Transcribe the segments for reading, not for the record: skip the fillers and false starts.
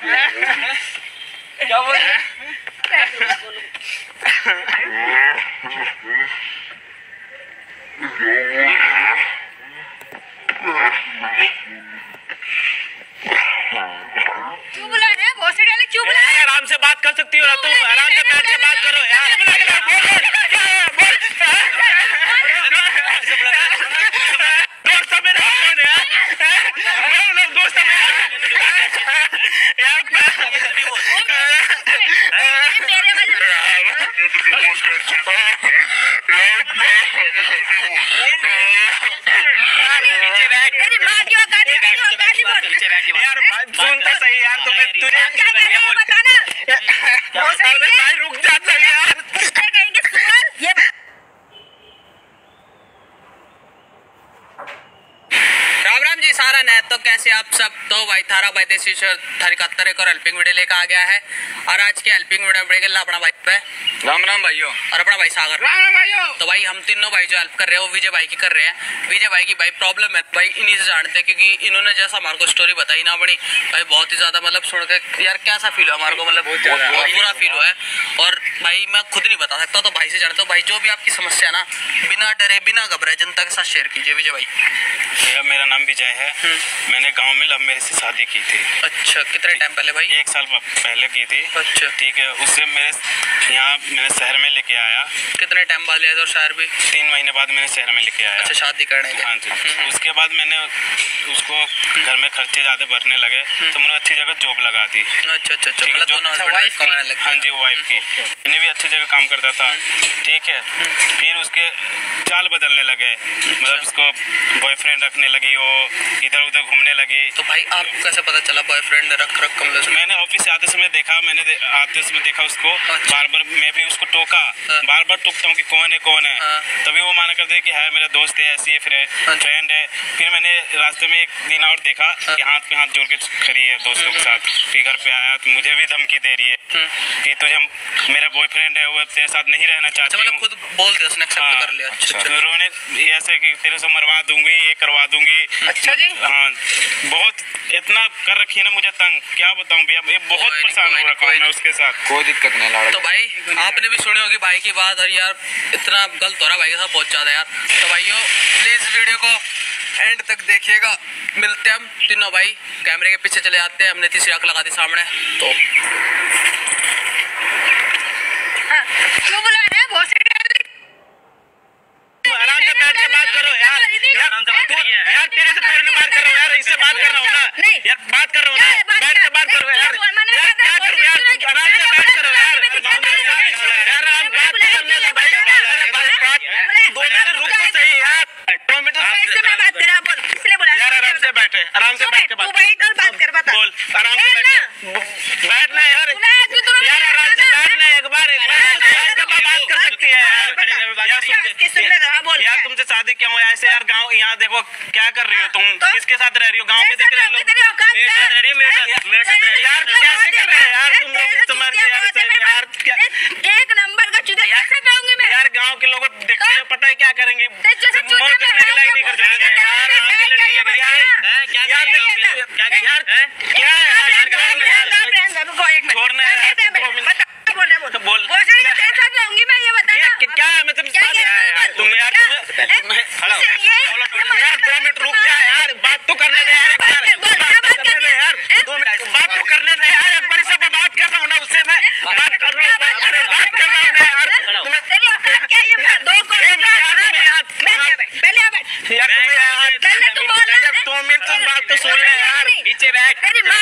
क्या बोल रहे? क्यों बुला रहे हैं? बहुत डाले क्यों बुला रहे हैं? आराम से बात कर सकती हो ना तुम, आराम से बैठ के बात करो यार। दोस्त मेरा कौन है यार? दोस्त यार सुन तो सही यार, तुम्हें तुझे भाई रुक जाता है यार। राम राम जी सारा ने तो कैसे आप सब। तो भाई थारा भाई देसी थारी कत्तर एक और हेल्पिंग वीडियो लेकर आ गया है। और आज की हेल्पिंग वीडियो में अपना भाई पे राम राम भाइयों और अपना भाई सागर। राम राम भाइयों। तो भाई हम तीनों भाई जो हेल्प कर रहे हैं वो विजय भाई की कर रहे हैं। विजय भाई की भाई प्रॉब्लम है भाई इन्हीं से जानते हैं, क्योंकि इन्होंने जैसा हमारे को स्टोरी बताई ना बड़ी भाई बहुत ही ज्यादा मतलब सुन के यार कैसा फील हुआ हमारे को, मतलब बहुत बुरा फील हुआ है। और भाई मैं खुद नहीं बता सकता, तो भाई से जानता हूँ। भाई जो भी आपकी समस्या ना बिना डरे बिना घबराए जनता के साथ शेयर कीजिए। विजय भाई मेरा नाम विजय है। मैंने गांव में लव मैरिज से शादी की थी। अच्छा, कितने टाइम पहले भाई? 1 साल पहले की थी। अच्छा ठीक है, उससे मैंने शहर में लेके आया। कितने टाइम बाद लिया था? शहर भी 3 महीने बाद मैंने शहर में लेके आया। अच्छा, शादी करने के? हाँ जी। उसके बाद मैंने उसको घर में खर्चे ज्यादा भरने लगे तो मैंने अच्छी जगह जॉब लगा दी। अच्छा अच्छा अच्छा, मतलब दोनों हस्बैंड कमाने लगे? हाँ जी, वाइफ की। मैंने भी अच्छी जगह काम करता था। ठीक है, फिर उसके चाल बदलने लगे, मतलब उसको बॉयफ्रेंड रखने लगी, वो इधर उधर घूमने लगी। तो भाई आपको कैसे पता चला बॉयफ्रेंड रख कमरे से? मैंने ऑफिस से आते समय देखा, आते समय देखा उसको। बार बार मैं भी उसको टोका, बार बार टोकता हूँ कि कौन है। तभी वो माना करते कि है मेरा दोस्त है, ऐसी है, फ्रेंड है। फिर मैंने रास्ते में एक दिन और देखा कि हाथ पे हाथ जोड़ के खड़ी है दोस्तों के साथ। फिर घर पे आया तो मुझे भी धमकी दे रही है कि तुझे मेरा बॉयफ्रेंड है, वो तेरे साथ नहीं रहना चाहती हूँ। खुद बोल दिया उसने, एक्सेप्ट कर लिया? अच्छा, उन्होंने ऐसे कि तेरे से मरवा दूंगी, ये करवा दूंगी। अच्छा जी। हाँ, बहुत इतना कर रखी है ना मुझे तंग, क्या बताऊं भैया, ये बहुत परेशान हो रखा हूँ मैं उसके साथ। कोई दिक्कत नहीं लाड़ा। तो भाई आपने भी सुनी होगी भाई की बात, और यार इतना गलत हो रहा भाई के साथ बहुत ज्यादा यार। तो भाइयों प्लीज वीडियो को एंड तक देखिएगा। मिलते हैं हम तीनों भाई, कैमरे के पीछे चले जाते हैं। हमने तीसरी आंख लगा दी सामने। तो क्यों बुला रहे हैं? बहुत आराम से बैठ के बात करो यार। आराम से बात करिए यार, तेरे से थोड़ी बात कर रहा हूँ यार, इससे बात कर रहा हूँ ना यार, बात कर रहा हूँ ना, बैठ के बात करो यार। यार क्या करूँ यार, आराम से बात करो यार। यार हम बात करने दो भाई, 2 मिनट रुक तो सही यार, 2 मिनट यार। आराम से बैठे, आराम से बैठ के बात बोल, आराम से बैठना यार। यार आराम से बैठना, एक बार बात कर सकती है यार। तुमसे शादी क्यों हुआ ऐसे यार? गांव यहाँ देखो क्या कर रही हो तुम, किसके साथ रह रही हो? गांव में देख रहे लोग यार कैसे कर रहे हैं यार तुम लोग? तुम्हारे यार एक नंबर का चुदा कैसे कहूंगी मैं? यार गांव के लोग देखते हैं, पता है क्या करेंगे, मोर करने के लायक नहीं कर जाएंगे यार। बोल मैं ये बताना क्या है, मतलब तुम यार 2 मिनट रुक जा यार, बात तो करने दे यार, बात तो करने दे यार। एक बार से बात कर रहा हूँ ना, उससे मैं बात कर रहा हूँ ना यार। यार 2 मिनट तो बात तो सुन ले यार। पीछे बैठ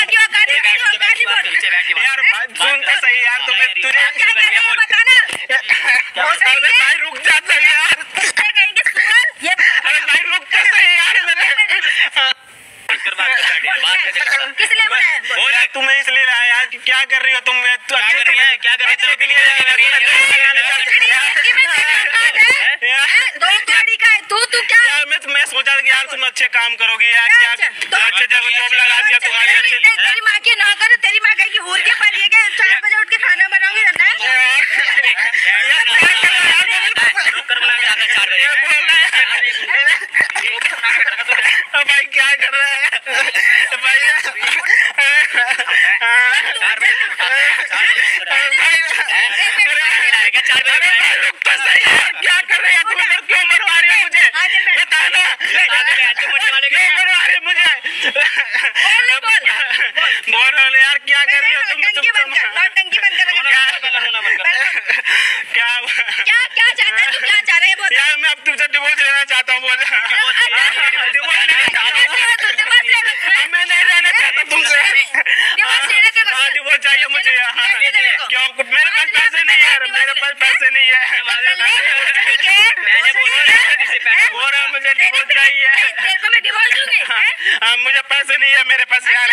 यार, सुन तो सही यार। तुम्हें तुझे भाई रुक जाता है यार, भाई रुक तो सही यार। मैंने तुम्हें इसलिए लाया यार कि क्या कर रही हो तुम? तो अच्छे के लिए क्या कर रही मैं सोचा कि यार तुम अच्छे काम करोगी यार, क्या अच्छे जगह जॉब लगा दिया तुम्हारी। अच्छी तेरी माँ की नौकर, तेरी माँ कहेगी हूर के पर ये 4 बजे उठ के खाना बनाऊंगी भाई क्या कर रहा है भाई? क्या कर रहे हैं तुम लोग? क्यों मरवा रहे हो मुझे? बताना, क्यों मरवा रहे मुझे? बोलो यार, क्या कर रही हो तुम? टंकी बंद कर, क्या क्या चाहता है तू? क्या चाह रहे हैं? यार मैं अब तुमसे डिवोर्स लेना चाहता हूँ। बोल मैं नहीं रहना चाहता तुमसे। डिवोर्स चाहिए मुझे। क्यों? मेरे पास पैसे नहीं है, मेरे पास पैसे नहीं है। बोल रहा मुझे डिवोर्स चाहिए। मुझे पैसे नहीं है मेरे पास यार।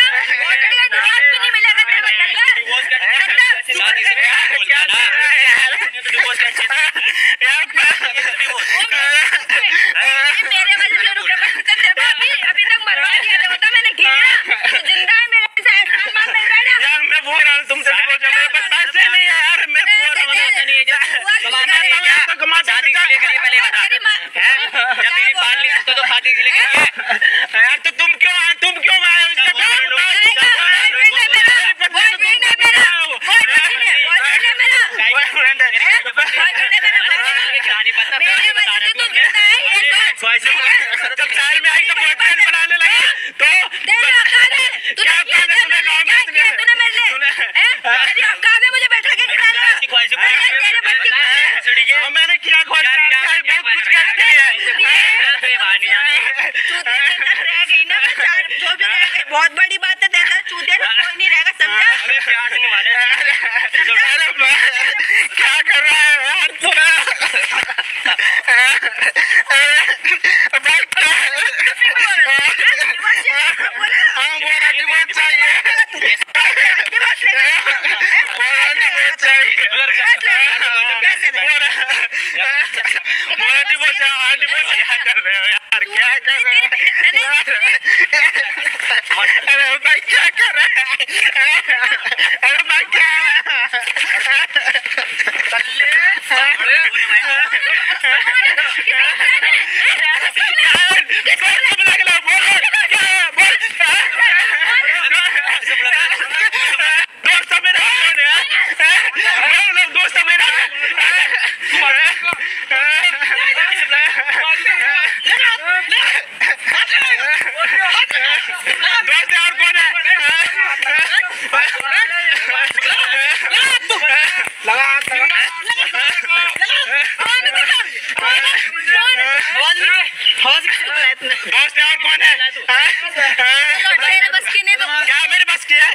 अभी तक मरवा दिया होता मैंने, जिंदा है मेरे साथ। यार मैं बोल रहा हूँ तुमसे डिवोर्स, मेरे पास पैसे नहीं है यार। मैं बोल रहा हूँ यार, तो तुम क्यों आए? जब शहर में आई तो बॉयफ्रेंड बनाने लगी तो मुझे बैठा के मैंने किया बहुत कुछ इसके लिए। बहुत बड़ी बात है, देखा चूते कोई नहीं रहेगा, समझा? क्या कर रहा है यार पूरा? हाँ बोला डिवोर्स चाहिए, क्या कर रहे हो यार? क्या कर रहे हो? अरे भाई क्या कर रहे हैं? अरे भाई क्या दोस्त और कौन है? मेरे बस की नहीं तो क्या मेरे बस की है?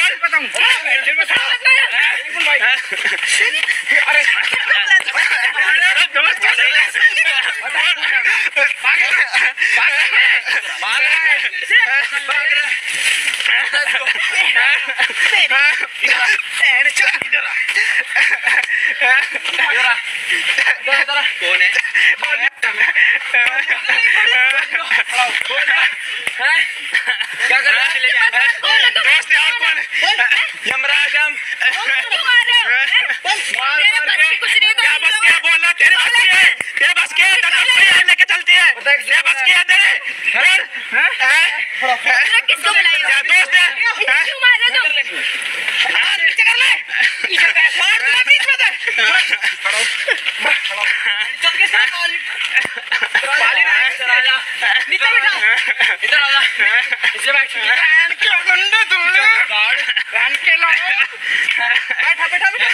कौन है? क्या कर रहा है? दोस्त और कौन है? यमराज हम क्या बस क्या बोला? तेरे बस की है? तेरे बस की है? लेके चलती है? तेरे बस की है तेरे? किसको बुलाया? क्या दोस्त है? क्यों मारे तुम? नीचे कर ले, मार दूंगा बीच में से। नीचे बैठा, इधर आ जा, नीचे बैठ। क्या गुंडे तुम लोग? बैठ के लो, बैठा बैठा बैठा।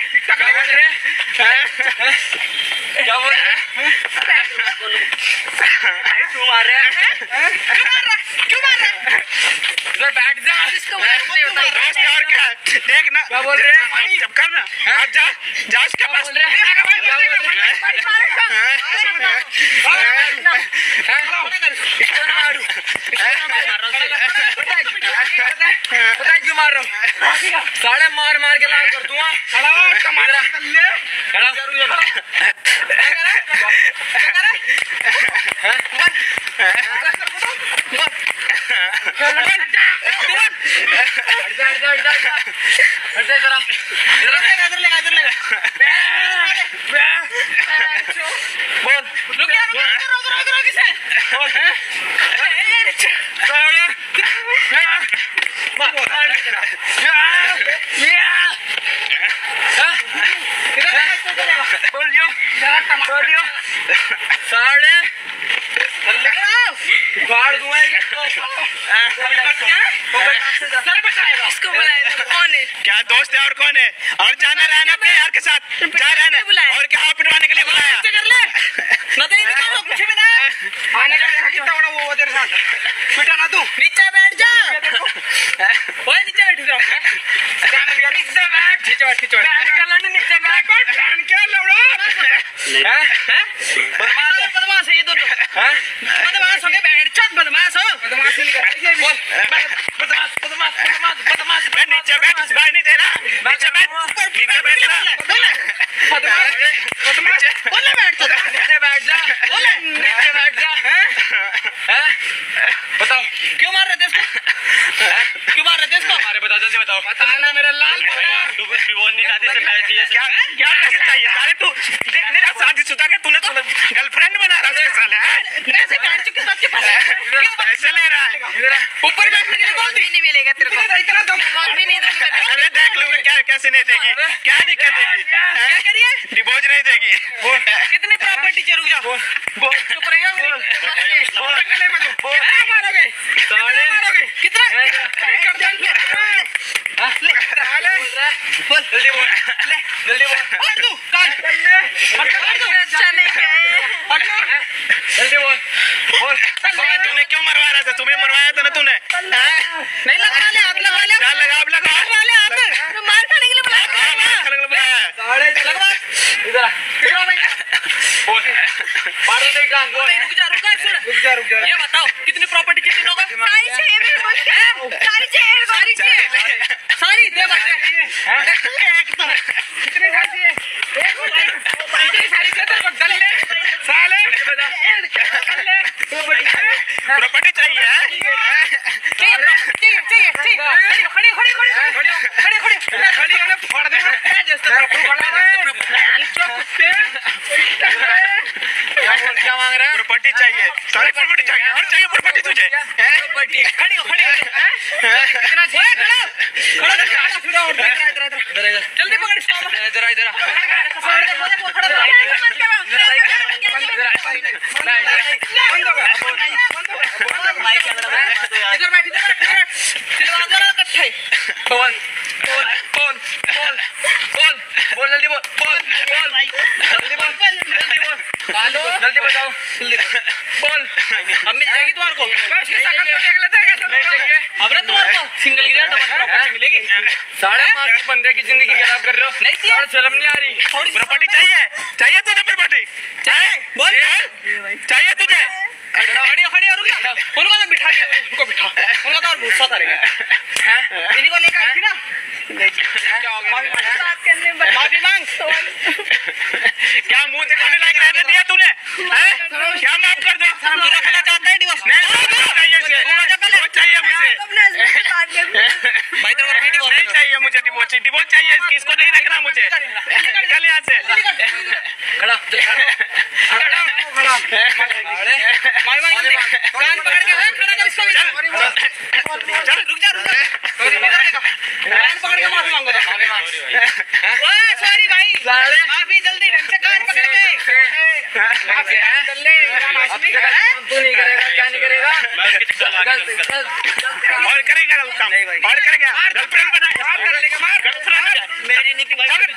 क्या बोल रहे? क्यों मार रहे? क्यों मार रहा? इधर बैठ जा। इसको बुलाया? दोस्त और क्या? देख ना क्या बोल रहे हैं? जब करना जा जा उसके पास। क्यों मार रहा हूँ? साढ़े मार मार के लाल कर दूंगा। इसको बुलाए कौन है? क्या दोस्त है और कौन है? और जाना रहना अपने यार के साथ जा रहना और क्या हाथ पिटवाने के लिए बुलाया? कर ले ना तो इनको कुछ भी ना आने का कितना बड़ा वो तेरे साथ पिटा ना तू नीचे बैठ जा ओए नीचे बैठ जा नीचे बैठ नीचे बैठ क्या लौड़ा हैं बदमाश है ये दोनों हैं बदमाश हो गए बैठ चल बदमाश हो बदमाशी नहीं कर बोल बदमाश मैं नीचे बैठ भाई नहीं दे रहा नीचे बैठ बताओ क्यों मार रहे थे इसको? क्यों मार रहे थे इसको? अरे बताओ जल्दी बताओ बताना मेरा लाल डिवोर्स नहीं शादी से पहले चाहिए क्या क्या कैसे चाहिए? साले तू देख मेरा शादीशुदा के तूने गर्लफ्रेंड बना रहा है साले कैसे काट चुके सबके पास पैसे ले रहा है ऊपर बैठने के लिए बोल दी नहीं मिलेगा तेरे को इतना दम भी नहीं दूंगा अरे देख लूंगा क्या कैसे नहीं देगी क्या दिक्कत देगी क्या करिए डिवोर्स नहीं देगी कितनी प्रॉपर्टी चाहिए? रुक जाओ बोल चुप रहिए मारोगे मारोगे कितना जल्दी बोल जल्दी बोल हट तू काट चले गए जल्दी बोल बोल तूने क्यों मरवा रहा था? तुम्हें मरवाया था ना तूने नहीं लगा ले आप लगा ले क्या लगा अब लगा वाले आप तो मार खाने के लिए बुलाया लगवा इधर बोल मार दे कान बोल रुक जा ये बताओ कितनी प्रॉपर्टी चाहिए होगा? सारी चाहिए मेरे को सारी चाहिए सारी दे बच्चे कितनी चाहिए सारी तेरे को गले साले प्रॉपर्टी चाहिए खड़ी होने फोड़ देना क्या मांग रहा है? प्रॉपर्टी चाहिए सारी प्रॉपर्टी चाहिए और चाहिए प्रॉपर्टी तुझे प्रॉपर्टी खड़ी हो कितना चाहिए? जल्दी पकड़ इधर इधर बैठ बोल बोल बोल बोल बोल बोल जल्दी बोल बोल बोल जल्दी बोल जल्दी बोल जल्दी बताओ बोल अब मिल जाएगी तुम्हारे को अब ना तुम्हारे को सिंगल की डबल मिलेगी 5.5 बंदे की जिंदगी खराब कर रहे हो नहीं यार शर्म नहीं आ रही प्रॉपर्टी चाहिए तुझे प्रॉपर्टी बोल चाहिए तुझे खड़ी खड़ी रुक जा उनको तो बिठा दे उनको बिठा उनको तो और गुस्सा करेगा हैं इन्हीं को लेकर आई थी ना क्या हो गया माफी मांग क्या मुंह दिखाने लायक रहने दिया तूने क्या माफ कर दो तू रखना चाहता है डिवोर्स नहीं चाहिए मुझे भाई तेरे को डिवोर्स नहीं चाहिए मुझे डिवोर्स चाहिए इसको नहीं रखना मुझे निकल यहाँ से खड़ा माई माई कान पकड़ के खड़ा कर इसको चल रुक जा कान पकड़ के माफी मांगो ओए सॉरी भाई माफी जल्दी ढंग से कान पकड़ के माफी है तू नहीं करेगा क्या नहीं करेगा और करेगा काम और करेगा गर्लफ्रेंड बना गर्लफ्रेंड मेरी नीति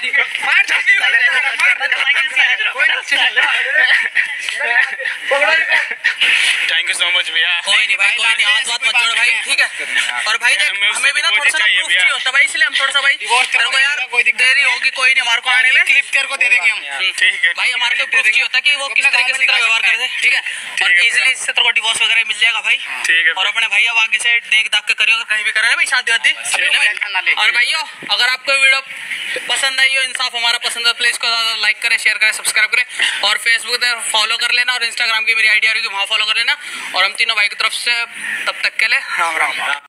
थैंक यू सो मच भैया कोई नहीं भाई कोई नहीं हाथ बात मत जोड़ो भाई ठीक है और भाई देख हमें भी ना थोड़ा सा प्रूफ चाहिए होता भाई इसलिए हम थोड़ा सा भाई तेरे को यार देरी होगी कोई नहीं हमारे को आने में क्लिप तेरे को दे देंगे हम ठीक है भाई हमारे को प्रूफ चाहिए होता कि वो किस तरीके से व्यवहार करते हैं ठीक है और इजीली इससे तेरे को डिवोर्स वगैरह मिल जाएगा भाई ठीक है और अपने भाई अब आगे से देख दाख के करियो कहीं भी कर रहे हैं भाई शादी वादी और भाइयों अगर आपको वीडियो पसंद आई हो इंसाफ हमारा पसंद है प्लीज को लाइक करें शेयर करें सब्सक्राइब करें और फेसबुक पे फॉलो कर लेना और इंस्टाग्राम की मेरी आईडी आ रही है वहाँ फॉलो कर लेना और हम तीनों भाई की तरफ से तब तक के लिए राम राम।